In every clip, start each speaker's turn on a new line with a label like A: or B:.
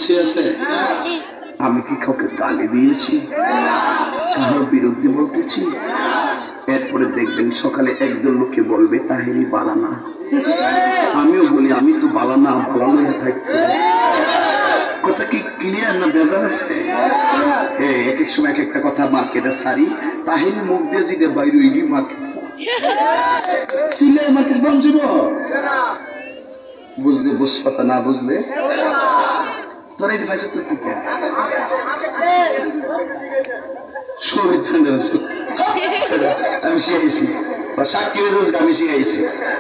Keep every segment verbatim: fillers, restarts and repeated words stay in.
A: মিশে আছে? আমি কি কাউকে গালি দিয়েছি, কারোর বিরুদ্ধে বলতেছি? এরপরে দেখবেন সকালে একজন লোকে বলবে তাহেরি বালানা, আমিও বলি আমি তো বালানা, বালানা থাকতো। কথা কি ক্লিয়ার না বেজার আছে? এক এক সময় এক একটা কথা মার্কেটে সারি, তাহেরি মুখ দিয়ে জিগে বাইরে ইডি মার্কেট সিলে মার্কেট বঞ্চিব। বুঝলে বুঝ কথা, না বুঝলে তোরা এটি পাইছে তুই থাকে আমি শিখাইছি, সাক্ষী আমি শিখাইছি।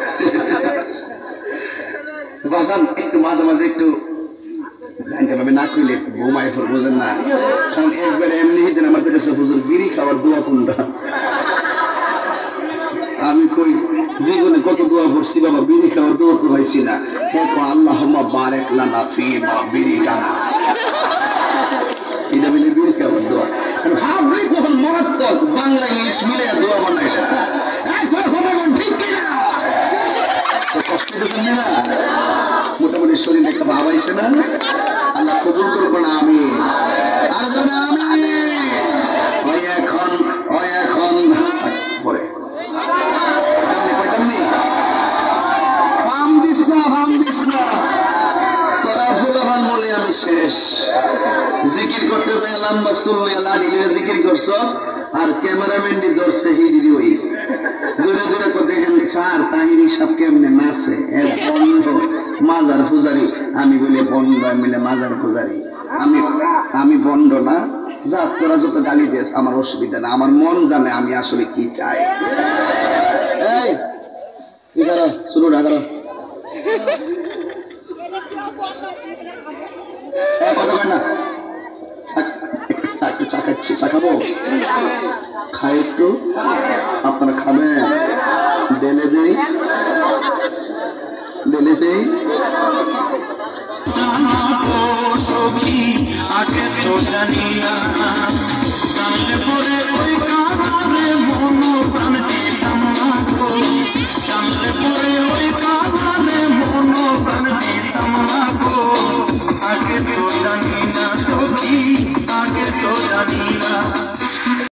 A: বাজান একটু মাঝে মাঝে একটু ভাবে না কইলে ঘুমাই ফেল, বোঝেন না? কারণ একবারে এমনি দিন আমার পেটেছে হুজুর বিড়ি খাওয়ার দোয়া কোনটা? আমি কই জীবনে কত দোয়া করছি বাবা, বিড়ি খাওয়ার দোয়া তো হয়েছি না। আল্লাহুম্মা বারিক লানা ফিমা বিড়ি টানা, এটা মিলে বিড়ি খাওয়ার দোয়া। ভাবলি কখন মারাত্মক বাংলা ইংলিশ মিলে দোয়া বানাই ঠিক কিনা? কষ্ট দিতেছেন না? মোটামুটি শরীর একটা ভাব আইছে না? আল্লাহ কবুল করবো না আমি ওই এখন ওই এখন পরে ফাম দিস না, ফাম দিস না, তোরা ফুলাবান বলে আমি শেষ। জিকির করতে যায় লম্বা চুল্লে লাড়ি জিকির করছ, আর ক্যামেরাম্যানটি ধরছে হিডি ওই দূরে দূরে দেখেন স্যার তাহিরি সব কেমনে নাচে, মাজার পূজারি। আমি বলি বন্ড মিলে মাজার পূজারি, আমি আমি বন্ড না, যা তোরা যত গালি দিস আমার অসুবিধা না, আমার মন জানে আমি আসলে কি চাই। এই কি করো শুরু না করো কথা কয় না, একটু চা খাচ্ছি, চা খাবো, খাই একটু, আপনারা খাবেন? ডেলে দেই, ডেলে দেই। আগে তো জানি না